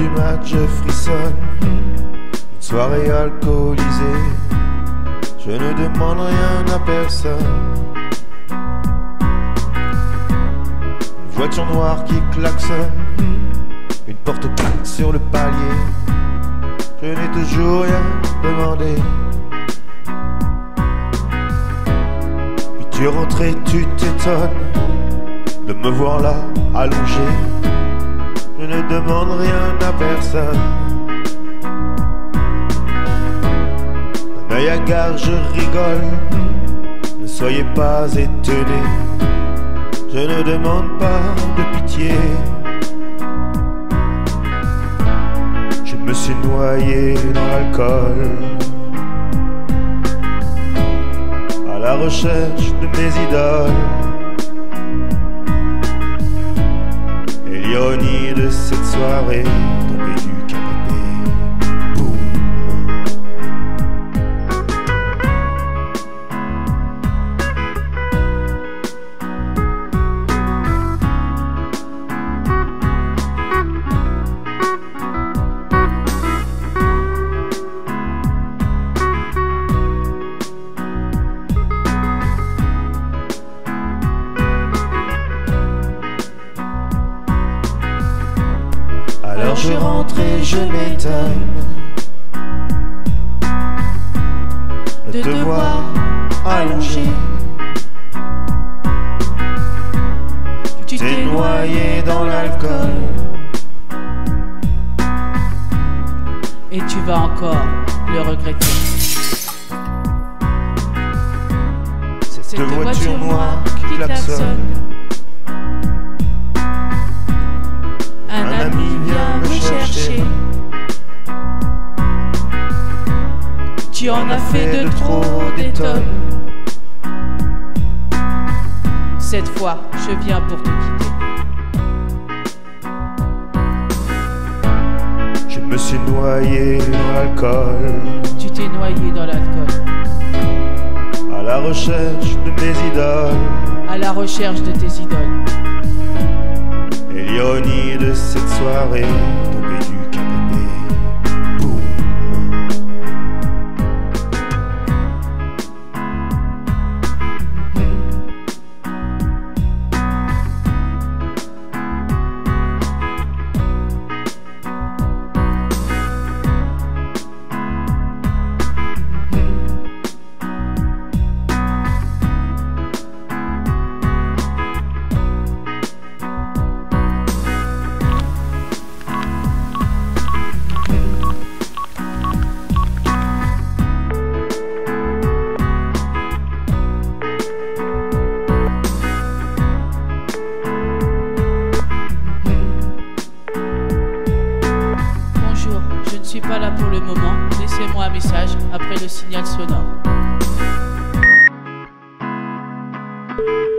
du match, je frissonne. Une soirée alcoolisée, je ne demande rien à personne. Une voiture noire qui klaxonne, une porte plaque sur le palier. Je n'ai toujours rien demandé. Puis tu es rentré, tu t'étonnes de me voir là, allongé. Je ne demande rien à personne. D'un œil hagard, je rigole. Ne soyez pas étonnés. Je ne demande pas de pitié. Je me suis noyé dans l'alcool, à la recherche de mes idoles. Et l'ironie de cette soirée, tombée du canapé, boum. Alors je rentre et je m'étonne de te voir allongé. Tu t'es noyé dans l'alcool Et tu vas encore le regretter. Cette voiture noire qui klaxonne. Un ami vient me chercher. Tu en as fait de trop des tonnes. Cette fois, je viens pour te quitter. Je me suis noyé dans l'alcool, Tu t'es noyé dans l'alcool, à la recherche de mes idoles. à la recherche de tes idoles. Et l'ironie de cette soirée, tombée du canapé, boum. Je ne suis pas là pour le moment. Laissez-moi un message après le signal sonore.